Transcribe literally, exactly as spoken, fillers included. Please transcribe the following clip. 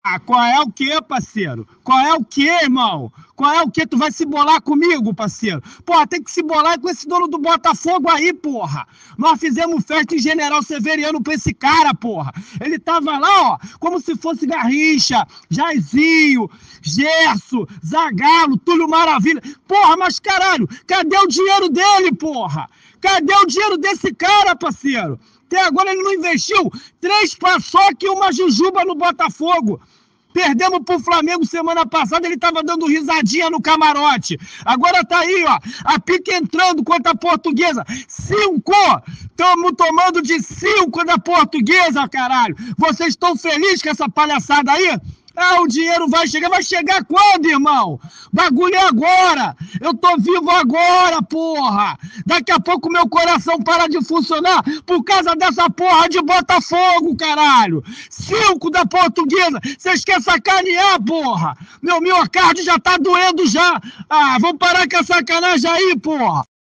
Ah, qual é o quê, parceiro? Qual é o quê, irmão? Qual é o quê? Tu vai se bolar comigo, parceiro? Porra, tem que se bolar com esse dono do Botafogo aí, porra. Nós fizemos festa em General Severiano pra esse cara, porra. Ele tava lá, ó, como se fosse Garrincha, Jairzinho, Gerson, Zagallo, Túlio Maravilha. Porra, mas caralho, cadê o dinheiro dele, porra? Cadê o dinheiro desse cara, parceiro? Até agora ele não investiu três paçoca e uma jujuba no Botafogo. Perdemos pro Flamengo semana passada, ele tava dando risadinha no camarote. Agora tá aí, ó, a pique entrando contra a Portuguesa. Cinco! Estamos tomando de cinco da Portuguesa, caralho. Vocês estão felizes com essa palhaçada aí? Ah, o dinheiro vai chegar. Vai chegar quando, irmão? Bagulho é agora. Eu tô vivo agora, porra. Daqui a pouco meu coração para de funcionar por causa dessa porra de Botafogo, caralho. Cinco da Portuguesa. Vocês querem sacanear, porra? Meu miocárdio já tá doendo já. Ah, vamos parar com a sacanagem aí, porra.